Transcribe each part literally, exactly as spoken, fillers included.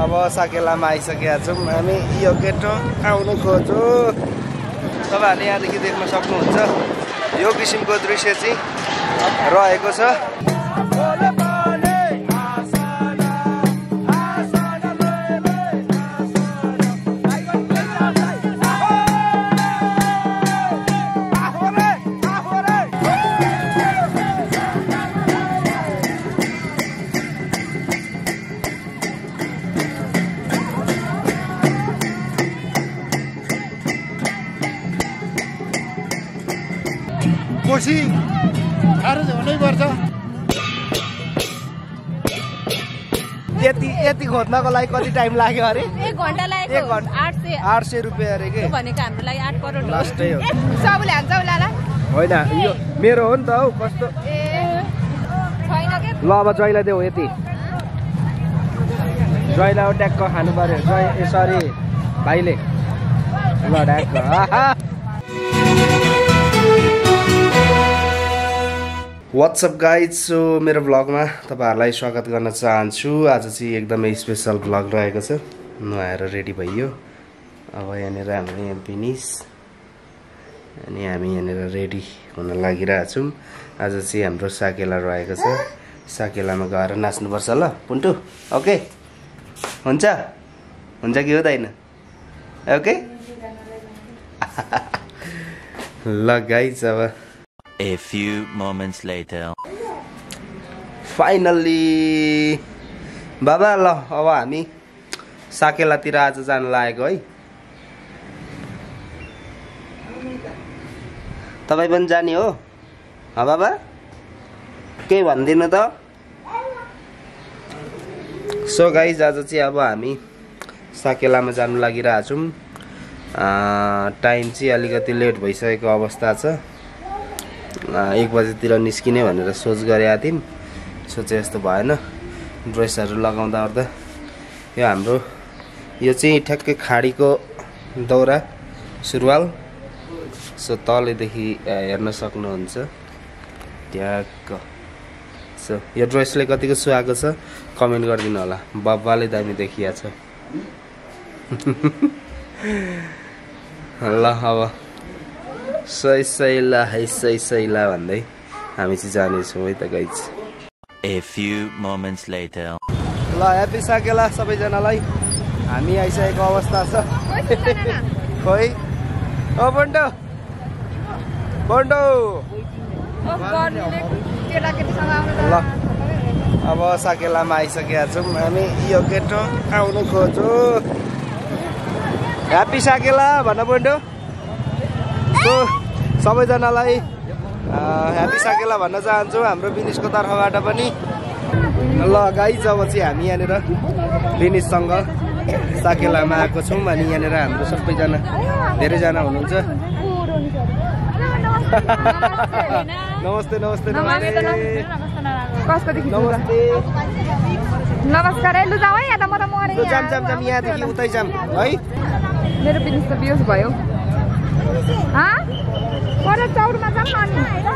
अब साकेलामा आइसकेका छौँ हामी। यो गेटो आउनु खोज्यो। तपाईँहरूले यहाँदेखि देख्न सक्नुहुन्छ यो किसिमको दृश्य चाहिँ रहेको छ। कोसी गाह्रो चाहिँ हुनैपर्छ। यति यति खोज्नको लागि कति टाइम लाग्यो अरे? एक घन्टा लाग्यो। एक घन्टा आठ सय आठ सय रुपियाँ अरे के भनेको हाम्रो लागि आठ करोड लास्टै हो। सबले हान्छ उलाला होइन यो मेरो हो नि त हौ। कस्तो ए छैन के ल अब जयलाई देऊ यति। जयलाई ट्याक्क खानु पर्यो। जय ए सरी भाइले ल ट्याक्क। वाट्सअप गाइज, सो मेरो भ्लगमा तपाईँहरूलाई स्वागत गर्न चाहन्छु। आज चाहिँ एकदमै स्पेसल भ्लग रहेको छ। नुहाएर रेडी भइयो। अब यहाँनिर हाम्रो यहाँ बिनिस अनि हामी यहाँनिर रेडी हुन लागिरहेछौँ। आज चाहिँ हाम्रो साकेला रहेको छ। साकेलामा गएर नाच्नुपर्छ ल पुन्टु। ओके हुन्छ हुन्छ कि हुँदैन? ओके ल गाइज, अब A few moments later. Finally बाबा ल अब हामी साकेलातिर आज जान लागेको है। तपाईँ पनि जाने हो बाबा? केही भनिदिनु त। सो गाइज, आज चाहिँ अब हामी साकेलामा जानु लागिरहेछौँ। टाइम चाहिँ अलिकति लेट भइसकेको अवस्था छ। एक बजीतिर निस्किने भनेर सोच गरेका थियौँ। सोचे जस्तो भएन। ड्रेसहरू लगाउँदा ओर्दा यो हाम्रो यो चाहिँ ठ्याक्कै खाडीको दौरा सुरुवाल। सो तलैदेखि हेर्न सक्नुहुन्छ ट्याक्क। सो यो ड्रेसले कतिको सुहाएको छ कमेन्ट गरिदिनु होला। बब्बाले दामी देखिया छ। ल अब सही सैला है सही सैला भन्दै हामी चाहिँ जानेछौँ है त guys. A few moments later. ल ह्याप्पी साकेला सबैजनालाई। हामी आइसकेको अवस्था छ। खोइ ओ बन्टो बन्टो ल अब साकेलामा आइसकेका छौँ हामी। यो गेटो आउनु खोज्यो। ह्याप्पी साकेला भन बन्टो। सो सबैजनालाई ह्याप्पी साकेला भन्न चाहन्छु हाम्रो बिनिसको तर्फबाट पनि। ल गाइज, अब चाहिँ हामी यहाँनिर बिनिससँग साकेलामा आएको छौँ। अनि यहाँनिर हाम्रो सबैजना धेरैजना हुनुहुन्छ। नमस्ते नमस्ते नमस्ते नमस्ते नमस्कार। लु जाऊ है, यहाँ त म त मरे। जाम जाम जाम यहाँदेखि उतै जाम है। मेरो बिनिस त बियोस भयो। पर चौरमा जाऊँ अनि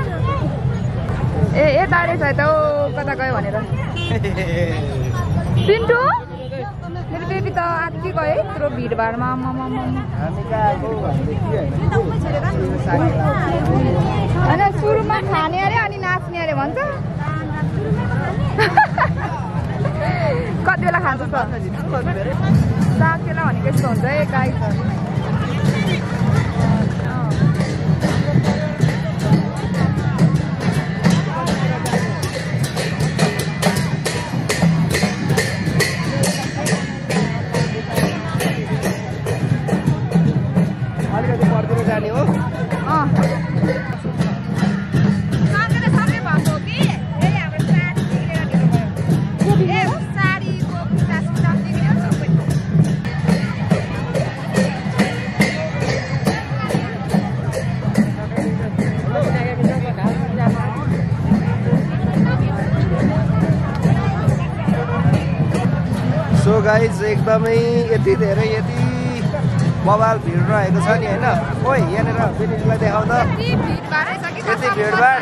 ए यता रहेछ त कता गयो भनेर। पिन्टु मेरो बेबी त आत्ति गयो है यत्रो भिडभाडमा। होइन सुरुमा खाने अरे अनि नाच्ने अरे भन्छ। कति बेला खान्छ साकेला भनेको यस्तो हुन्छ है गाई। जाने हो सो गाइज, एकदमै यति धेरै यति मोबाइल भिड रहेको छ नि होइन। ओइ यहाँनिर बिनिसलाई देखाउ त। यति भिडभाड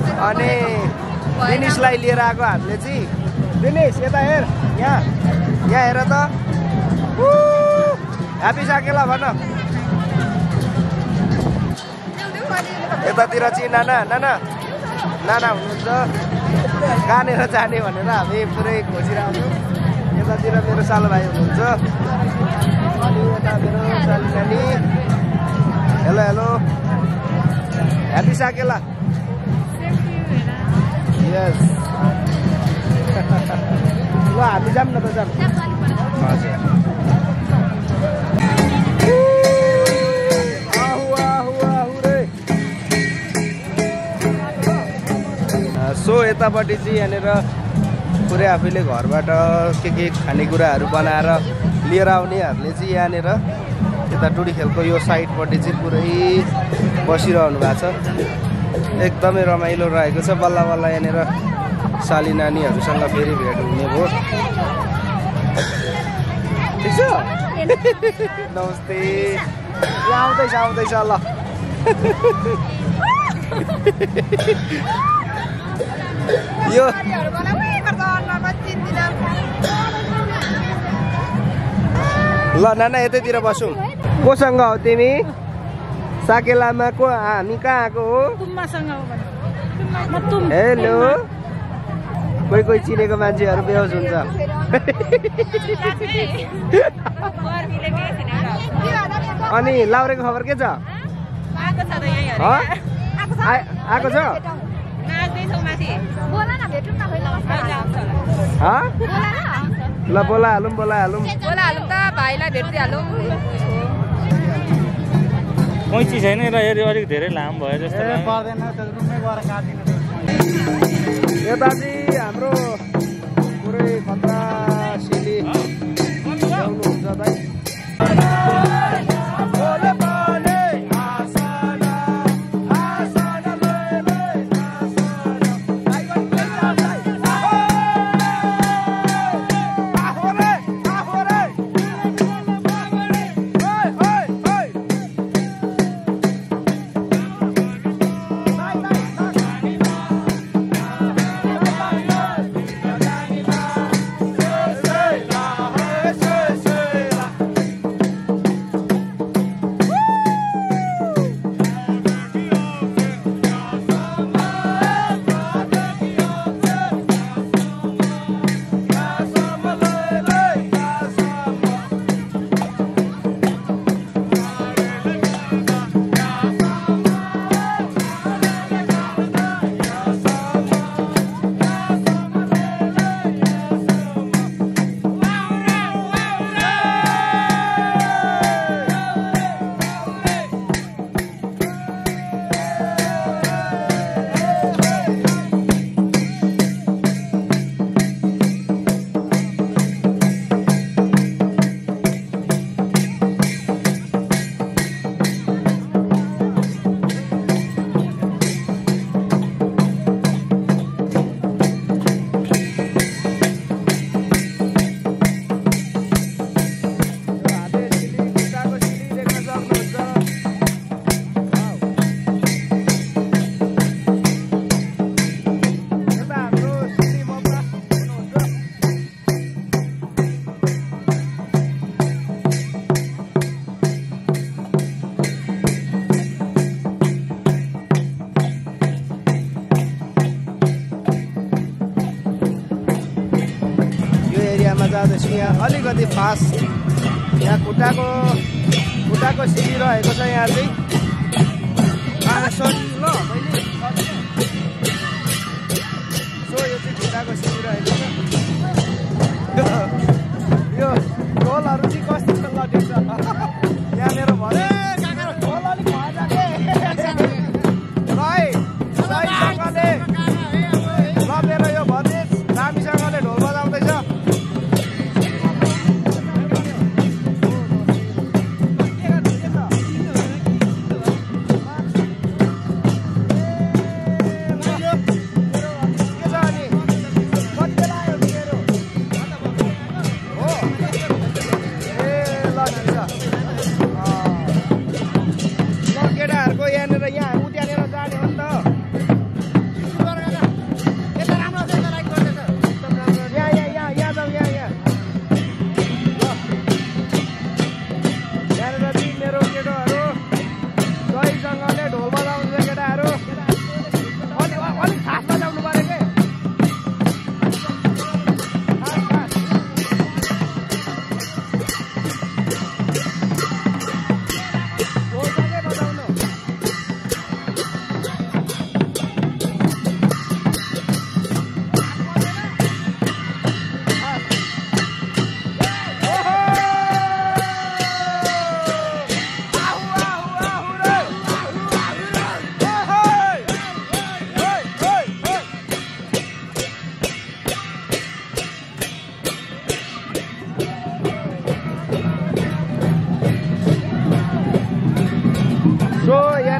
अनि बिनिसलाई लिएर आएको हामीले चाहिँ। बिनिस यता हेर, यहाँ यहाँ हेर त ह्यापी साकेला भन यतातिर चाहिँ नाना नाना नाना हुनुहुन्छ कहाँनिर जाने भनेर हामी पुरै खोजिरहेको छौँ यतातिर मेरो सालो भाइ हुनुहुन्छ अनि यता मेरो साली नानी hello hello happy Sakela yes ल हामी जाऊँ न त जाऊँ हजुर सो यतापट्टि चाहिँ यहाँनिर पुरै आफैले घरबाट के के खानेकुराहरू बनाएर लिएर आउनेहरूले चाहिँ यहाँनिर यता टुडी खेलको यो साइडपट्टि चाहिँ पुरै बसिरहनु भएको छ एकदमै रमाइलो रहेको छ बल्ल बल्ल यहाँनिर साली नानीहरूसँग फेरि भेट हुने भयो ठिक छ नमस्ते आउँदैछ आउँदैछ ल यो ल नाना यतैतिर बसौँ कोसँग हो तिमी साकेलामा को हामी कहाँ आएको हो हेलो कोही कोही चिनेको मान्छेहरू बेहोस हुन्छ अनि लाउरेको खबर के छ आएको छ ल बोलाहालौँ बोलाहालौँ बोलाहालौँ त भाइलाई भेटिहालौँ कैँची छैन र यदि अलिक धेरै लामो भयो जस्तो यता चाहिँ हाम्रो पुरै खतरा सिली ल्याउनुहुन्छ दाइ जाँदैछु यहाँ अलिकति फास्ट यहाँ खुट्टाको खुट्टाको सिडी रहेको छ यहाँ चाहिँ सरी ल मैले सो यो चाहिँ खुट्टाको सिडी रहेको छ यो ढोलहरू चाहिँ कस्तो लटेको छ यहाँ मेरो भने ढोल अलिक भएन के सहीसँगले ल मेरो यो भने राम्रोसँगले ढोल बजाउँदैछ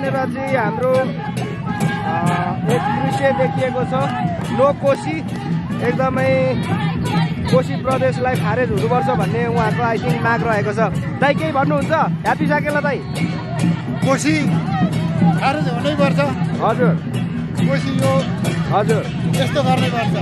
यहाँनिर चाहिँ हाम्रो एक दृश्य देखिएको छ। नो कोशी, एकदमै कोशी प्रदेशलाई खारेज हुनुपर्छ भन्ने उहाँको आई थिङ्क माग रहेको छ। दाइ केही भन्नुहुन्छ? ह्याप्पी साकेला दाइ। कोशी खारेज हुनैपर्छ। हजुर कोशी यो हजुर यस्तो गर्नुपर्छ।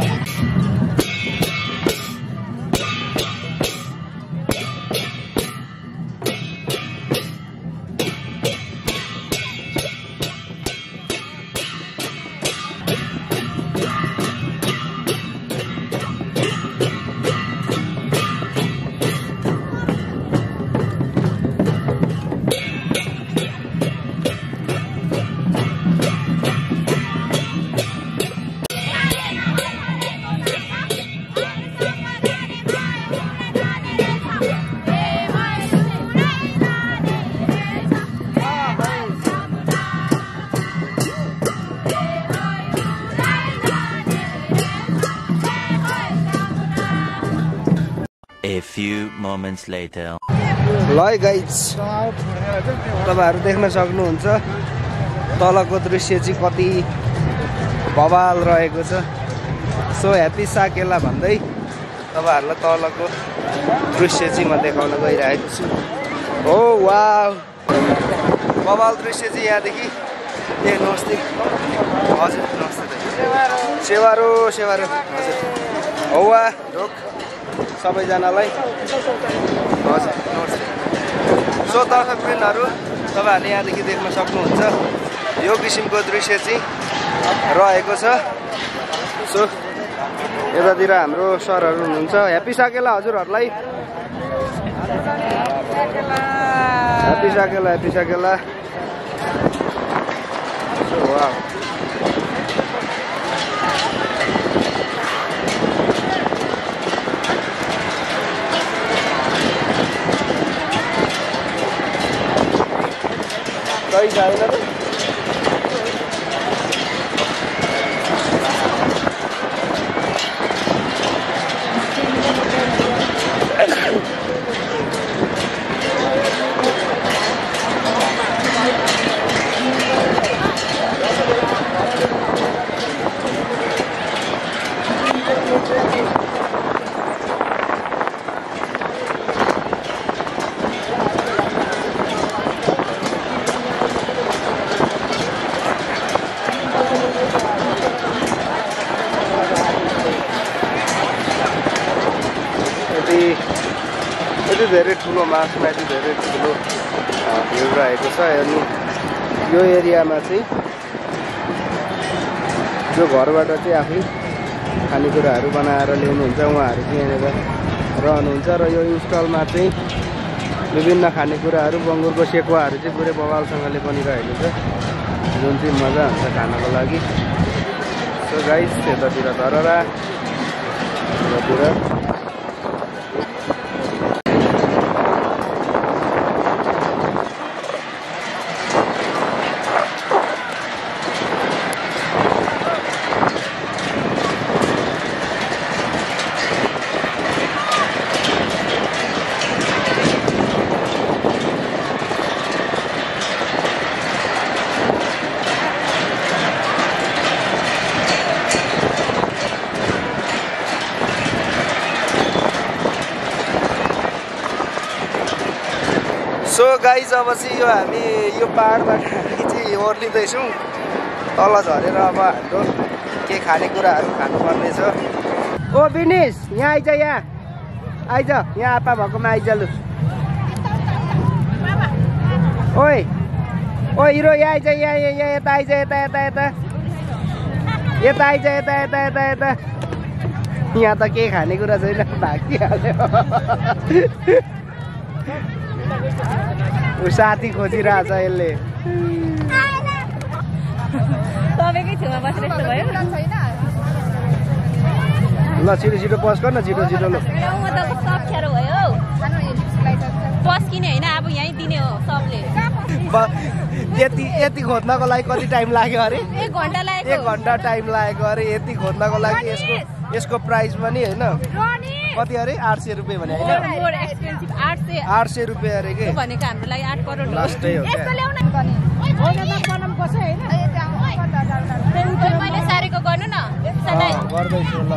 A few moments later. ल गाइज, तपाईँहरू देख्न सक्नुहुन्छ तलको दृश्य चाहिँ कति बवाल रहेको छ। सो ह्याप्पी साकेला भन्दै तपाईँहरूलाई तलको दृश्य चाहिँ म देखाउन गइरहेको छु। हो वाउ, बवाल दृश्य चाहिँ यहाँदेखि देख्नुहोस्। हजुर नमस्ते दाइ। सेवारो सेवारो हजुर। हो वा ढोक सबैजनालाई हजुर नमस्ते। सो दर्शकवृन्दहरू, तपाईँहरूले यहाँदेखि देख्न सक्नुहुन्छ यो किसिमको दृश्य चाहिँ रहेको छ। सो यतातिर हाम्रो सरहरू हुनुहुन्छ। ह्याप्पी साकेला हजुरहरूलाई। Happy Sakela happy Sakela. So wow, कहीँ छैन त। यति धेरै ठुलो मार्चमा यति धेरै ठुलो भिड रहेको छ। अनि यो एरियामा चाहिँ जो घरबाट चाहिँ आफै खानेकुराहरू बनाएर ल्याउनुहुन्छ उहाँहरू चाहिँ यहाँनिर रहनुहुन्छ। र यो इन्स्टलमा चाहिँ विभिन्न खानेकुराहरू बङ्गुरको सेकुवाहरू चाहिँ पुरै बवालसँगले बनिरहेको छ, जुन चाहिँ मजा हुन्छ खानको लागि। सो गाइस, यतातिर धरहरा, यतातिर सो गाइज, अब चाहिँ यो हामी यो पाहाडबाट हामी चाहिँ ओर्लिँदैछौँ तल झरेर। अब हाम्रो के खानेकुराहरू खानुपर्ने छ। ओ बिनिस, यहाँ आइज, यहाँ आइज, यहाँ आपा भएकोमा आइज लु। ओइ ओ हिरो, यहाँ आइज, यहाँ यहाँ यता आइज, यता यता यता यता आइज, यता यता यता यता। यहाँ त केही खानेकुरा छैन, भागिहाल्यो। ऊ साथी खोजिरहेछ यसले। तपाईँकै छेउमा बसेर यस्तो भयो। ल छिटो छिटो पस गर्न, छिटो छिटो ल। पस्किने होइन, अब यहीँ दिने हो सबले। यति यति खोज्नको लागि कति टाइम लाग्यो अरे? एक घन्टा लाग्यो। एक घन्टा टाइम लागेको अरे यति खोज्नको लागि। यसको यसको प्राइस पनि होइन कति अरे आठ सय रुपियाँ भने होइन आठ सय रुपियाँ अरे के भनेको हाम्रो लागि आठ करोड लास्टै हो मैले सारेको गर्नु न गर्दैछु ल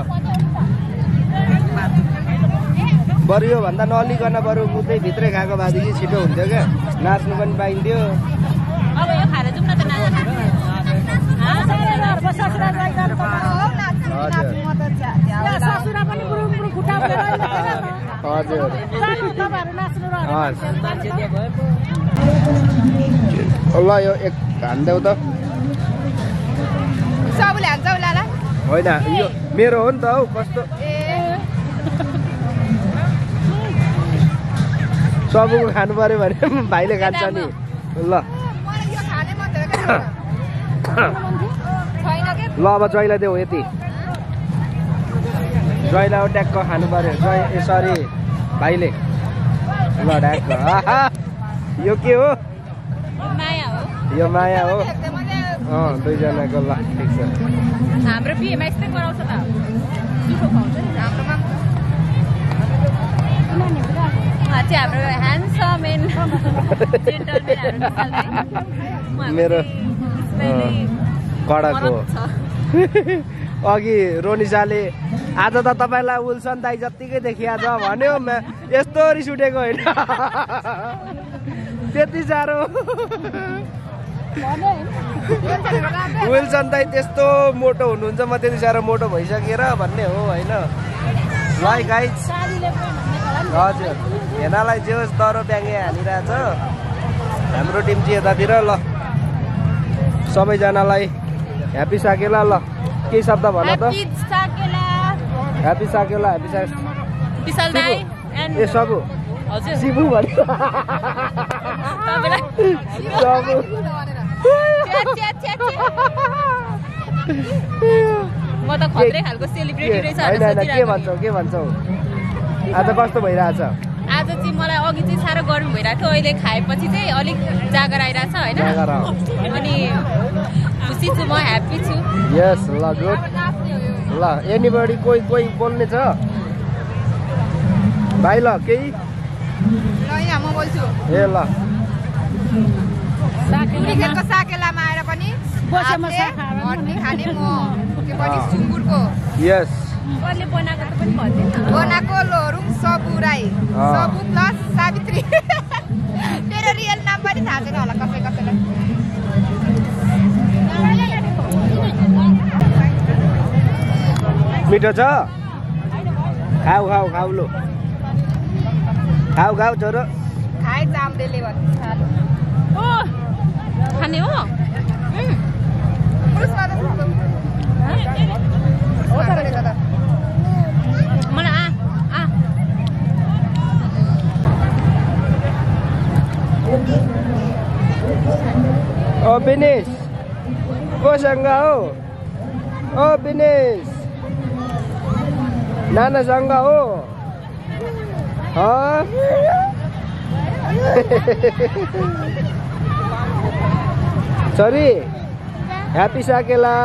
बरु यो भन्दा नलिकन बरु उतै भित्रै खाएको भएदेखि छिटो हुन्थ्यो क्या नाच्नु पनि पाइन्थ्यो अब यो खाएर जाउँ न त ल यो एक हान्देऊ त सबले हान्छ होला ल होइन यो मेरो हो नि त हौ कस्तो सबैको खानु पर्यो भने भाइले खान्छ नि ल ल अब ज्वाइँलाई देऊ यति ज्वाइँलाई ट्याक्क खानु पर्यो ज्वाइँ सरी भाइले ल ढ्याक्क यो के हो माया हो यो माया हो अँ दुईजनाको ल ठिक छ हाम्रो बिहेमा यस्तै गराउँछ त दुःख पाउँछ नि हाम्रोमा चाहिँ हाम्रो ह्यान्डसम एन्ड जेन्टलम्यानहरू मेरो कडको अघि रोनिसाले आज त तपाईँलाई उल्सन दाइ जत्तिकै देखिया छ भन्यो यस्तो रिस उठेको होइन त्यति साह्रो विल्सन दाइ त्यस्तो मोटो हुनुहुन्छ म त्यति साह्रो मोटो भइसकेर भन्ने हो होइन ल गाइज हजुर हेर्नलाई जे होस् दरो ब्याङ्गे हानिरहेछ हाम्रो टिम चाहिँ यतातिर ल सबैजनालाई ह्याप्पी साकेला ल केही शब्द भन त ह्याप्पी साकेला ह्याप्पी साकेला ए सबु शिबु भन्यो सबु म त खत्रै खालको सेलिब्रेटी रहेछ के भन्छौ के भन्छौ आज कस्तो भइरहेछ आज चाहिँ मलाई अघि चाहिँ साह्रो गरम भइरहेको थियो अहिले खाएपछि चाहिँ अलिक जागर आइरहेछ होइन अनि खुसी छु म ह्याप्पी छु यस ल गुड ल एनीबडी कोही कोही बोल्ने छ भाइ ल केही म बोल्छु ए ल क्रिकेटको साकेलामा आएर पनि हड्डी खाने म के पनि सुँगुरको यस कसले बनाएको त पनि भन्दैन बनाएको लोरुङ सबु राई सबु प्लस सावित्री मेरो रियल नाम पनि थाहा छैन होला कसै कसैलाई मिठो छ खाऊ खाऊ खाऊ लो खाऊ खाऊ छोरो खाए चाम्रेले भन्छ ओ खाने हो मलाई आ आ ओ बिनेश कोसँग हो ओ बिनेश नानासँग हो सरी ह्याप्पी साकेला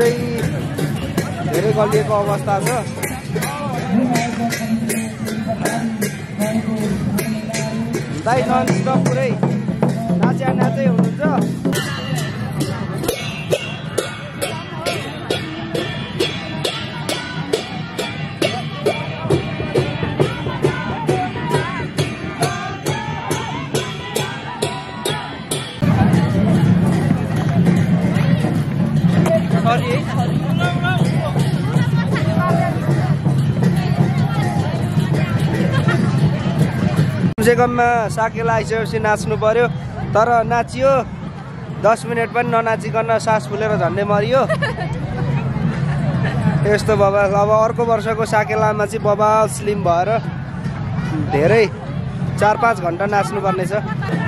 चाहिँ धेरै गलिएको अवस्था छ। दाइ नन स्टप पुरै नाच्या नाचै हुनुहुन्छ। कमसे कममा साकेला आइसकेपछि नाच्नु पर्यो, तर नाचियो दस मिनट पनि ननाचिकन सास फुलेर झन्डै मरियो। यस्तो बबा अब अर्को वर्षको साकेलामा चाहिँ बबा स्लिम भएर धेरै चार पाँच घन्टा नाच्नु पर्ने छ।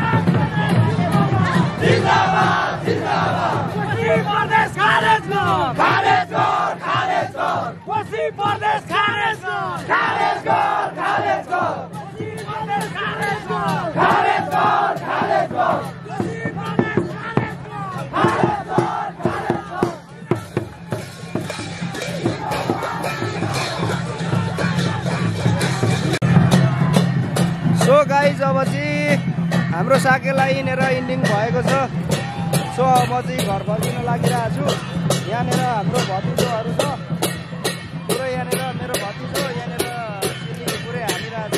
सो गाइज अब चाहिँ हाम्रो साकेला यहीँनिर इन्डिङ भएको छ। सो अब म चाहिँ घर फर्किन लागिरहेको छु। यहाँनिर हाम्रो भतिजोहरू छ, पुरै यहाँनिर मेरो भतिजो यहाँनिर सिलिङी पुरै हालिरहेको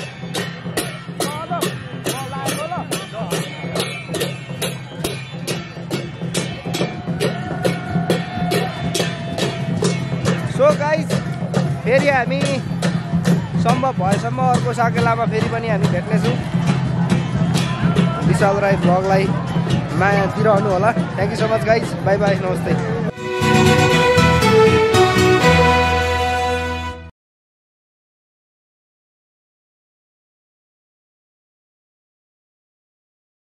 छ। सो गाइज फेरि हामी सम्भव भएसम्म अर्को साकेलामा फेरि पनि हामी भेट्नेछौँ। विशाल राई भ्लगलाई माया दिइरहनु होला। Thank you so much guys, bye bye, नमस्ते।